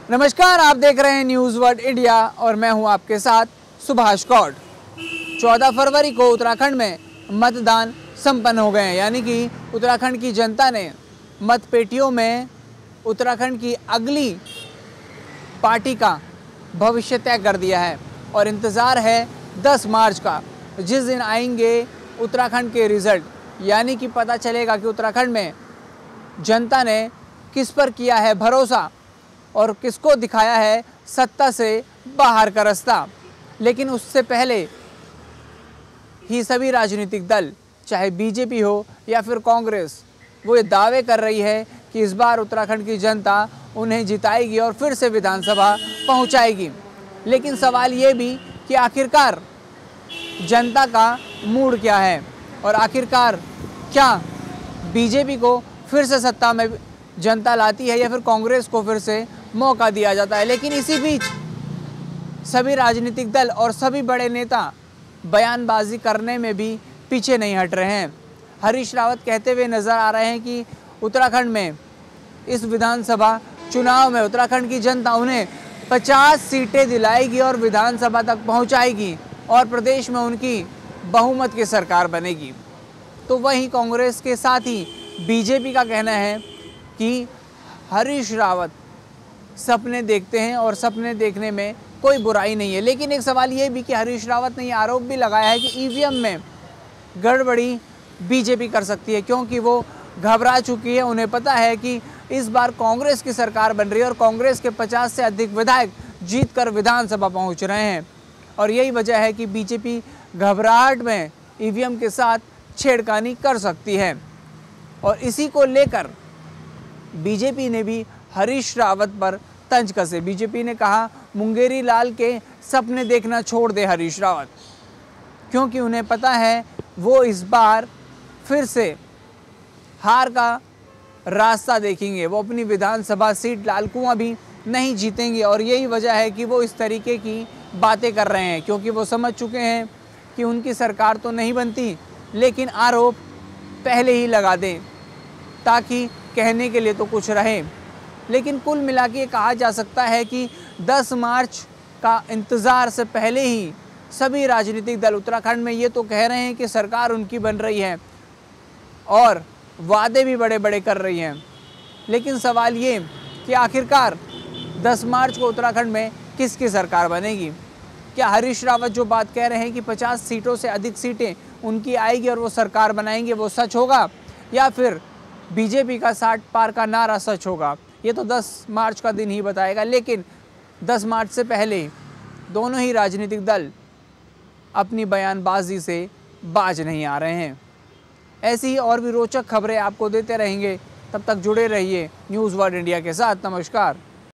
नमस्कार, आप देख रहे हैं न्यूज़ वर्ल्ड इंडिया और मैं हूं आपके साथ सुभाष कौड़। 14 फरवरी को उत्तराखंड में मतदान संपन्न हो गए हैं, यानी कि उत्तराखंड की जनता ने मतपेटियों में उत्तराखंड की अगली पार्टी का भविष्य तय कर दिया है और इंतज़ार है 10 मार्च का, जिस दिन आएंगे उत्तराखंड के रिज़ल्ट, यानी कि पता चलेगा कि उत्तराखंड में जनता ने किस पर किया है भरोसा और किसको दिखाया है सत्ता से बाहर का रास्ता। लेकिन उससे पहले ही सभी राजनीतिक दल, चाहे बीजेपी हो या फिर कांग्रेस, वो ये दावे कर रही है कि इस बार उत्तराखंड की जनता उन्हें जिताएगी और फिर से विधानसभा पहुंचाएगी। लेकिन सवाल ये भी कि आखिरकार जनता का मूड क्या है और आखिरकार क्या बीजेपी को फिर से सत्ता में जनता लाती है या फिर कांग्रेस को फिर से मौका दिया जाता है। लेकिन इसी बीच सभी राजनीतिक दल और सभी बड़े नेता बयानबाजी करने में भी पीछे नहीं हट रहे हैं। हरीश रावत कहते हुए नज़र आ रहे हैं कि उत्तराखंड में इस विधानसभा चुनाव में उत्तराखंड की जनता उन्हें 50 सीटें दिलाएगी और विधानसभा तक पहुंचाएगी और प्रदेश में उनकी बहुमत की सरकार बनेगी। तो वहीं कांग्रेस के साथ ही बीजेपी का कहना है कि हरीश रावत सपने देखते हैं और सपने देखने में कोई बुराई नहीं है। लेकिन एक सवाल ये भी कि हरीश रावत ने ये आरोप भी लगाया है कि ईवीएम में गड़बड़ी बीजेपी कर सकती है, क्योंकि वो घबरा चुकी है। उन्हें पता है कि इस बार कांग्रेस की सरकार बन रही है और कांग्रेस के 50 से अधिक विधायक जीतकर विधानसभा पहुंच रहे हैं और यही वजह है कि बीजेपी घबराहट में ईवीएम के साथ छेड़खानी कर सकती है। और इसी को लेकर बीजेपी ने भी हरीश रावत पर तंज कसे। बीजेपी ने कहा, मुंगेरी लाल के सपने देखना छोड़ दे हरीश रावत, क्योंकि उन्हें पता है वो इस बार फिर से हार का रास्ता देखेंगे। वो अपनी विधानसभा सीट लालकुआं भी नहीं जीतेंगे और यही वजह है कि वो इस तरीके की बातें कर रहे हैं, क्योंकि वो समझ चुके हैं कि उनकी सरकार तो नहीं बनती, लेकिन आरोप पहले ही लगा दें ताकि कहने के लिए तो कुछ रहे। लेकिन कुल मिला के कहा जा सकता है कि 10 मार्च का इंतज़ार से पहले ही सभी राजनीतिक दल उत्तराखंड में ये तो कह रहे हैं कि सरकार उनकी बन रही है और वादे भी बड़े बड़े कर रही हैं। लेकिन सवाल ये कि आखिरकार 10 मार्च को उत्तराखंड में किसकी सरकार बनेगी? क्या हरीश रावत जो बात कह रहे हैं कि 50 सीटों से अधिक सीटें उनकी आएगी और वो सरकार बनाएंगे, वो सच होगा, या फिर बीजेपी का 60 पार का नारा सच होगा? ये तो 10 मार्च का दिन ही बताएगा। लेकिन 10 मार्च से पहले दोनों ही राजनीतिक दल अपनी बयानबाजी से बाज नहीं आ रहे हैं। ऐसी ही और भी रोचक खबरें आपको देते रहेंगे। तब तक जुड़े रहिए न्यूज़ वर्ल्ड इंडिया के साथ। नमस्कार।